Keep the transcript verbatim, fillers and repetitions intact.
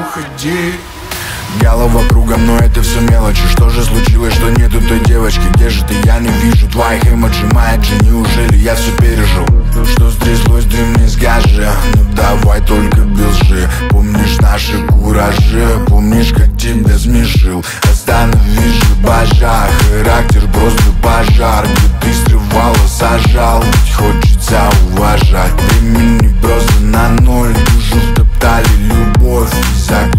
уходи. Голова кругом, но это все мелочи. Что же случилось, что нету той девочки? Где же ты? Я не вижу твоих эмоджи. Моя же, неужели я все пережил? Что стряслось, ты мне скажи. Ну давай только без лжи. Помнишь наши куражи? Помнишь, как тебя смешил? Остановись же, божа. Характер просто пожар. Где ты срывала, сажал. Ведь хочется уважать. Времени просто на ноль. Душу втоптали любовь и загнали.